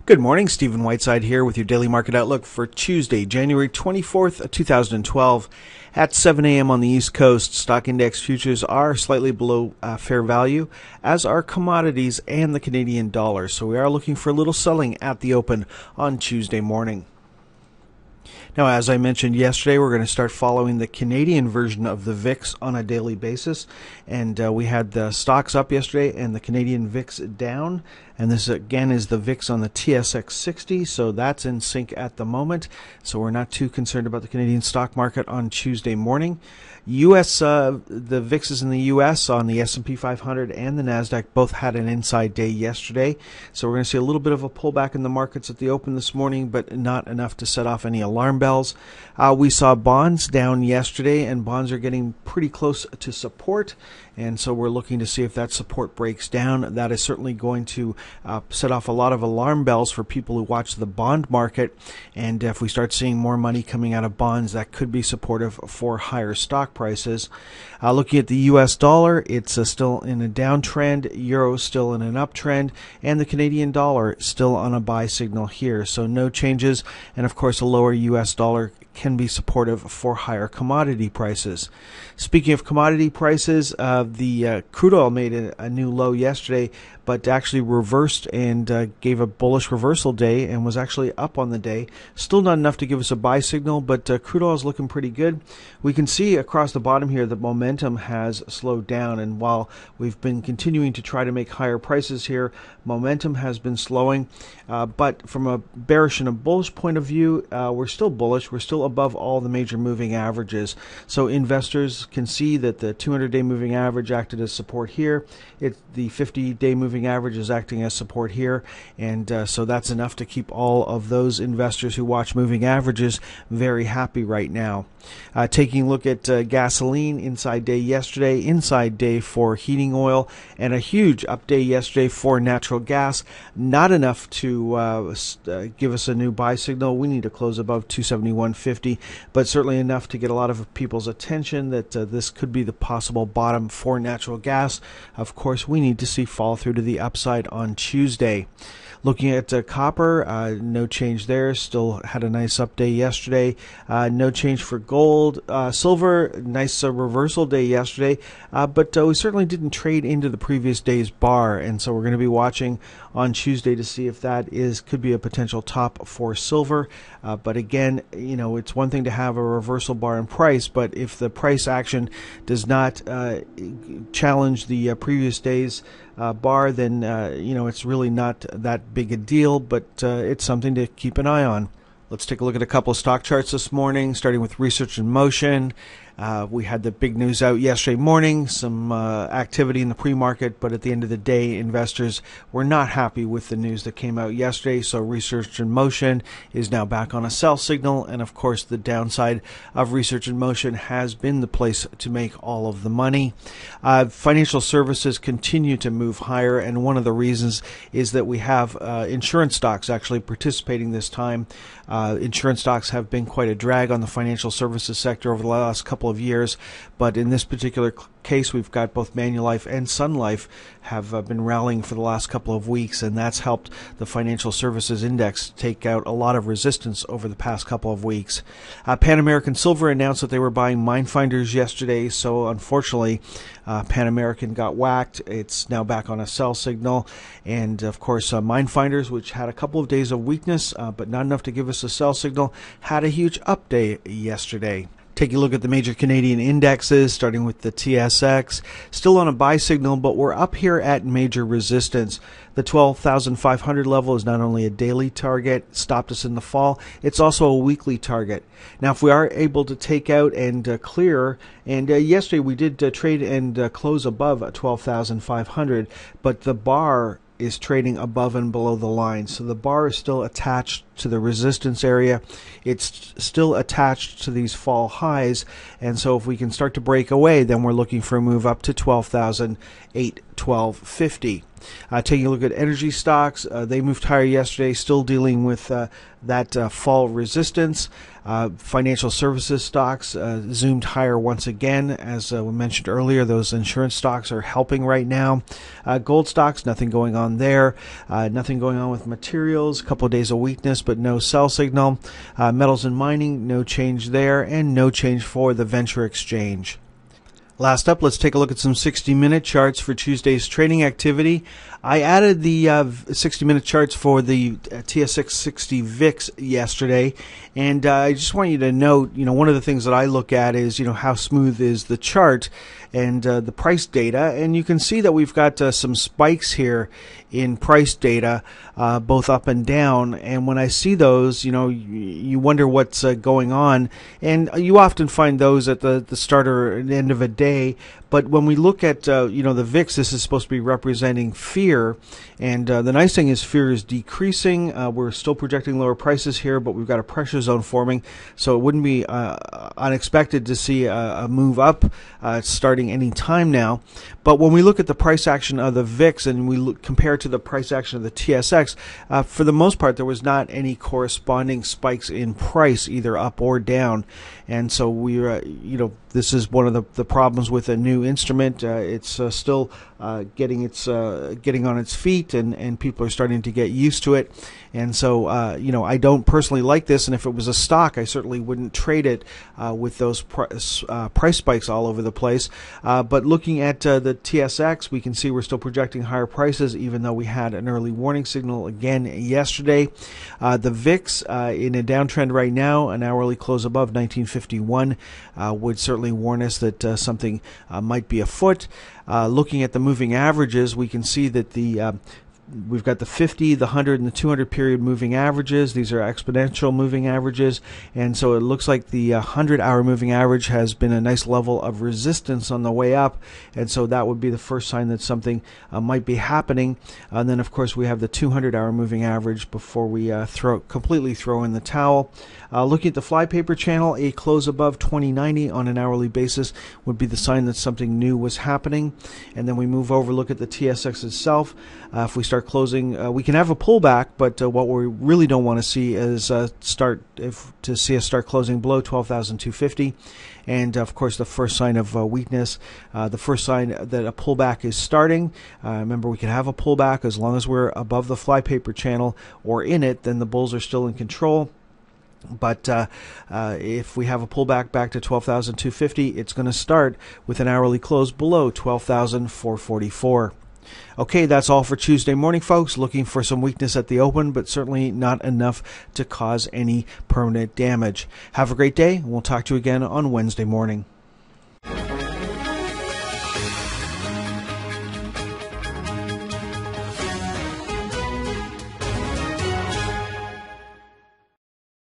Good morning, Stephen Whiteside here with your daily market outlook for Tuesday, January 24th, 2012. At 7 a.m. on the East Coast, stock index futures are slightly below fair value, as are commodities and the Canadian dollar. So we are looking for a little selling at the open on Tuesday morning. Now, as I mentioned yesterday, we're going to start following the Canadian version of the VIX on a daily basis. And we had the stocks up yesterday and the Canadian VIX down. And this, again, is the VIX on the TSX 60, so that's in sync at the moment. So we're not too concerned about the Canadian stock market on Tuesday morning. The VIXs in the U.S. on the S&P 500 and the NASDAQ both had an inside day yesterday. So we're going to see a little bit of a pullback in the markets at the open this morning, but not enough to set off any alarm bells. We saw bonds down yesterday, and bonds are getting pretty close to support. And so we're looking to see if that support breaks down. That is certainly going to set off a lot of alarm bells for people who watch the bond market. And if we start seeing more money coming out of bonds, that could be supportive for higher stock prices. Looking at the U.S. dollar, it's still in a downtrend. Euro still in an uptrend. And the Canadian dollar still on a buy signal here. So no changes. And of course, a lower U.S. dollar can be supportive for higher commodity prices. Speaking of commodity prices, the crude oil made a new low yesterday, but actually reversed and gave a bullish reversal day and was actually up on the day. Still not enough to give us a buy signal, but crude oil is looking pretty good. We can see across the bottom here that momentum has slowed down, and while we've been continuing to try to make higher prices here, momentum has been slowing. But from a bearish and a bullish point of view, we're still bullish. We're still above all the major moving averages. So investors can see that the 200-day moving average acted as support here. The 50-day moving average is acting as support here. And so that's enough to keep all of those investors who watch moving averages very happy right now. Taking a look at gasoline, inside day yesterday, inside day for heating oil, and a huge up day yesterday for natural gas. Not enough to give us a new buy signal. We need to close above 271.50, but certainly enough to get a lot of people's attention that this could be the possible bottom for natural gas. Of course, we need to see fall through to the upside on Tuesday. Looking at copper, no change there. Still had a nice up day yesterday. No change for gold. Silver, nice reversal day yesterday. But we certainly didn't trade into the previous day's bar. And so we're going to be watching on Tuesday to see if that could be a potential top for silver. But again, it's one thing to have a reversal bar in price, but if the price action does not challenge the previous day's bar, then it's really not that big a deal, but it's something to keep an eye on. Let's take a look at a couple of stock charts this morning, starting with Research in Motion. We had the big news out yesterday morning, some activity in the pre-market, but at the end of the day, investors were not happy with the news that came out yesterday. So Research in Motion is now back on a sell signal. And of course, the downside of Research in Motion has been the place to make all of the money. Financial services continue to move higher. And one of the reasons is that we have insurance stocks actually participating this time. Insurance stocks have been quite a drag on the financial services sector over the last couple of years, but in this particular case, we've got both Manulife and Sun Life have been rallying for the last couple of weeks, and that's helped the financial services index take out a lot of resistance over the past couple of weeks. Pan American Silver announced that they were buying Minefinders yesterday, so unfortunately, Pan American got whacked. It's now back on a sell signal, and of course, Minefinders, which had a couple of days of weakness, but not enough to give us a sell signal, had a huge up day yesterday. Taking a look at the major Canadian indexes, starting with the TSX, still on a buy signal, but we're up here at major resistance. The 12,500 level is not only a daily target, stopped us in the fall, it's also a weekly target. Now, if we are able to take out and clear, and yesterday we did trade and close above 12,500, but the bar is trading above and below the line, so the bar is still attached to the resistance area. It's still attached to these fall highs, and so if we can start to break away, then we're looking for a move up to 12,812.50. Taking a look at energy stocks, they moved higher yesterday, still dealing with that fall resistance. Financial services stocks zoomed higher once again. As we mentioned earlier, those insurance stocks are helping right now. Gold stocks, nothing going on there. Nothing going on with materials. A couple of days of weakness, but no sell signal. Metals and mining, no change there, and no change for the venture exchange. Last up, let's take a look at some 60-minute charts for Tuesday's trading activity. I added the 60-minute charts for the TSX 60 VIX yesterday, and I just want you to note, one of the things that I look at is, how smooth is the chart and the price data, and you can see that we've got some spikes here in price data, both up and down, and when I see those, you wonder what's going on, and you often find those at the start or end of a day. But when we look at the VIX, this is supposed to be representing fear, and the nice thing is fear is decreasing. We're still projecting lower prices here, but we've got a pressure zone forming, so it wouldn't be unexpected to see a move up starting any time now. But when we look at the price action of the VIX and we compare to the price action of the TSX, for the most part, there was not any corresponding spikes in price, either up or down. And so this is one of the problems with a new instrument. It's still getting on its feet, and people are starting to get used to it. And so, I don't personally like this. And if it was a stock, I certainly wouldn't trade it with those price spikes all over the place. But looking at the TSX, we can see we're still projecting higher prices, even though we had an early warning signal again yesterday. The VIX in a downtrend right now, an hourly close above 1951 would certainly warn us that something might be afoot. Looking at the moving averages, we can see that we've got the 50, the 100, and the 200 period moving averages. These are exponential moving averages, and so it looks like the 100-hour moving average has been a nice level of resistance on the way up, and so that would be the first sign that something might be happening. And then, of course, we have the 200-hour moving average before we completely throw in the towel. Looking at the flypaper channel, a close above 2090 on an hourly basis would be the sign that something new was happening. And then we move over, look at the TSX itself. If we start closing, we can have a pullback, but what we really don't want to see is start closing below 12,250. And of course, the first sign of weakness, the first sign that a pullback is starting. Remember, we can have a pullback as long as we're above the flypaper channel or in it, then the bulls are still in control. But if we have a pullback back to 12,250, it's going to start with an hourly close below 12,444. Okay, that's all for Tuesday morning, folks. Looking for some weakness at the open, but certainly not enough to cause any permanent damage. Have a great day, and we'll talk to you again on Wednesday morning.